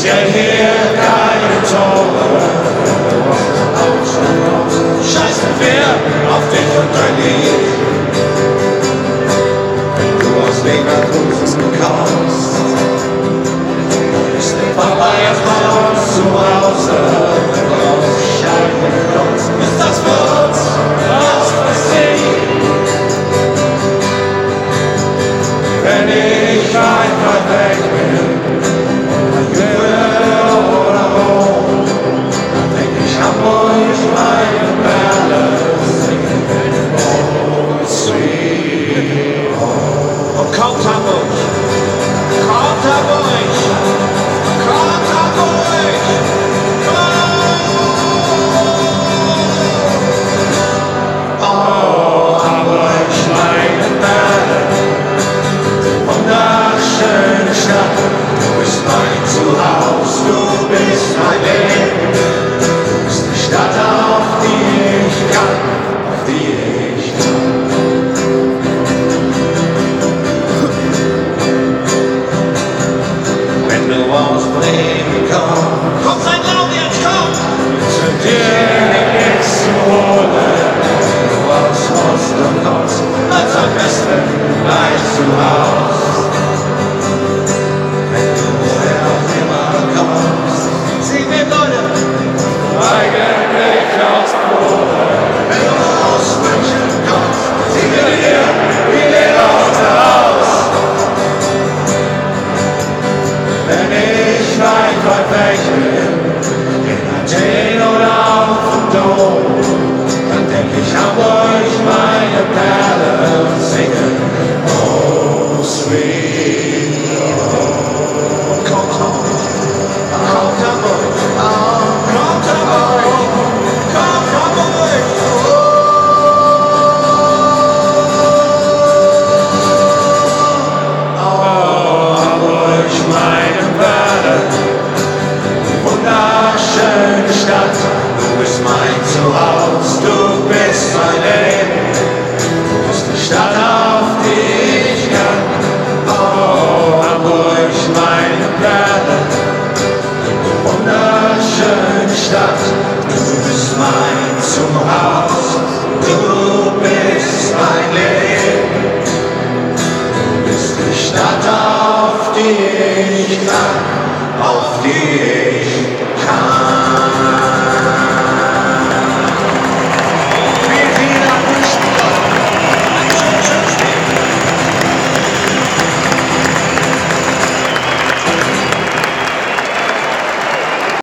kenn hier keine Tore. Scheiß wer auf dich und dein Lied. Wenn du aus Leverkusen kommst, ist der Papa jetzt bei uns zu Hause. Scheiße, ist das für uns? Was passiert? Wenn ich einfach weg bin, oder Rom, dann denk ich Hamburg, meine Perle, singen oh, sweet home. Und kommt Hamburg, kommt Hamburg, kommt Hamburg, oh, Hamburg, meine Perle, wunderschöne Stadt, du bist mein Zuhause, du bist mein Leben, du bist die Stadt, auf die ich kann, auf die ich kann. Wenn du aus Bremen kommst, komm, sei laut jetzt, komm! Zu dir nichts zu holen, wenn du aus Rostock kommst, als am besten gleich zu Haus. Wenn du woher auch immer kommst, sieh mir Leute, eigentlich aus Polen. Wenn du aus München kommst, sieh mir hier wie Lederhunde aus. Wenn ich weit weg bin, in Athen oder auf dem Dom, dann denk ich Hamburg, meine Perle, singen oh, sweet home. Kommt Hamburg, kommt Hamburg, kommt Hamburg, kommt Hamburg. Oh, Hamburg, meine Perle, wunderschöne Stadt, du bist mein Zuhause, du bist mein Leben, du bist die Stadt, auf die ich kann. Oh, Hamburg, meine Perle, wunderschöne Stadt, du bist mein Zuhause, du bist mein Leben, du bist die Stadt, auf die ich kann, auf die